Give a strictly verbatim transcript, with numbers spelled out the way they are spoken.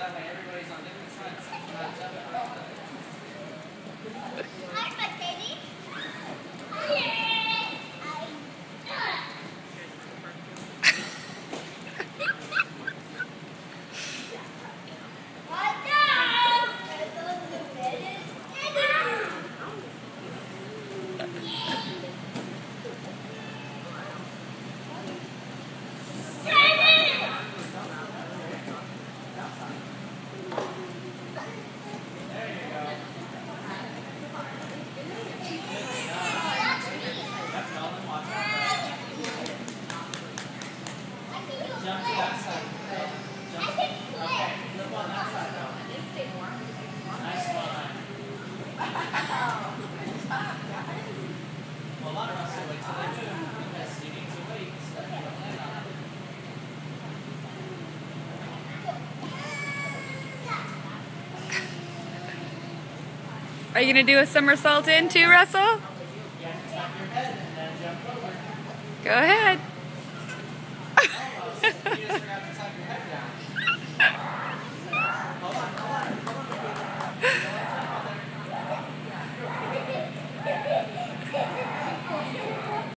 that way everybody's on different sides. Jump to that side. Jump. Okay, flip on that side though. Nice one. Well, a lot of us will wait till they move because you need to wait so that you don't land on it. Are you going to do a somersault in too, Russell? Yeah, tap your head and then jump over. Go ahead.